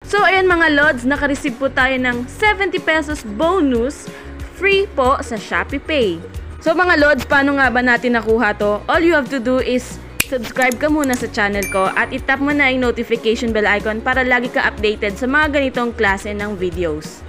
So ayan mga Lods, nakareceive po tayo ng 70 pesos bonus free po sa Shopee Pay. So mga Lods, paano nga ba natin nakuha to? All you have to do is subscribe ka muna sa channel ko at itap mo na yung notification bell icon para lagi ka updated sa mga ganitong klase ng videos.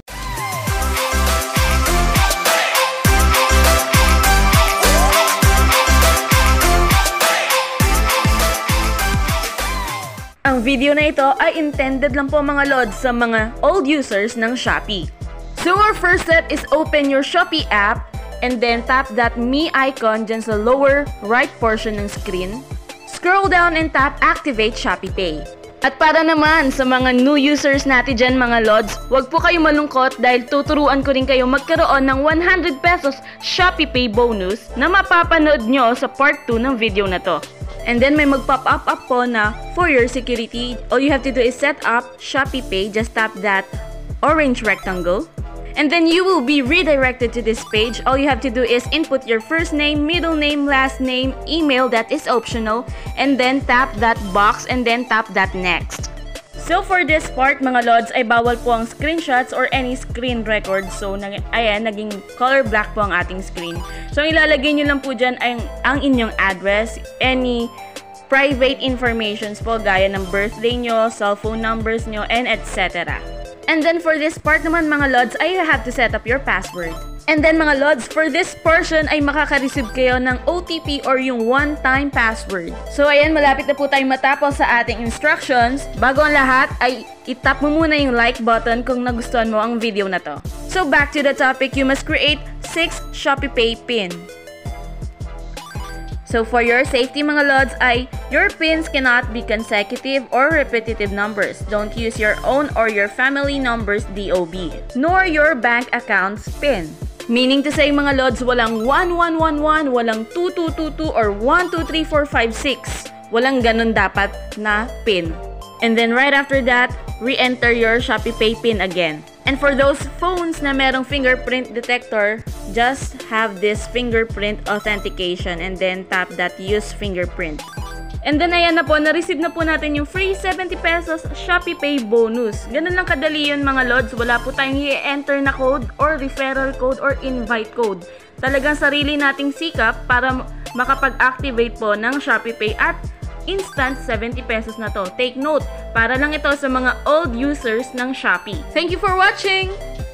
Ang video na ito ay intended lang po mga Lods sa mga old users ng Shopee. So our first step is open your Shopee app and then tap that me icon dyan sa lower right portion ng screen. Scroll down and tap activate Shopee Pay. At para naman sa mga new users natin dyan mga Lods, wag po kayo malungkot dahil tuturuan ko rin kayo magkaroon ng 100 pesos Shopee Pay bonus na mapapanood nyo sa part 2 ng video na to. And then may mag-pop up po na for your security, all you have to do is set up Shopee Pay. Just tap that orange rectangle. And then you will be redirected to this page. All you have to do is input your first name, middle name, last name, email, that is optional. And then tap that box and then tap that next. So for this part mga Lods ay bawal po ang screenshots or any screen record. So ayan, naging color black po ang ating screen. So ang ilalagay nyo lang po dyan ay ang inyong address, any private informations po gaya ng birthday nyo, cellphone numbers nyo, and etc. And then for this part naman mga Lods ay you have to set up your password. And then mga Lods, for this portion ay makaka-receive kayo ng OTP or yung one-time password. So ayan, malapit na po tayong matapos sa ating instructions. Bago ang lahat ay itap mo muna yung like button kung nagustuhan mo ang video na to. So back to the topic, you must create 6 Shopee Pay PIN. So for your safety mga Lods ay your pins cannot be consecutive or repetitive numbers. Don't use your own or your family numbers DOB, nor your bank account's PIN. Meaning to say mga Lods, walang 1111, walang 2222 or 123456. Walang ganun dapat na PIN. And then right after that, re-enter your Shopee Pay PIN again. And for those phones na merong fingerprint detector, just have this fingerprint authentication and then tap that use fingerprint. And then ayan na po, na-receive na po natin yung free 70 pesos Shopee Pay bonus. Ganun lang kadali yun mga Lods, wala po tayong i-enter na code or referral code or invite code. Talagang sarili nating sikap para makapag-activate po ng Shopee Pay at instant 70 pesos na to. Take note, para lang ito sa mga old users ng Shopee. Thank you for watching!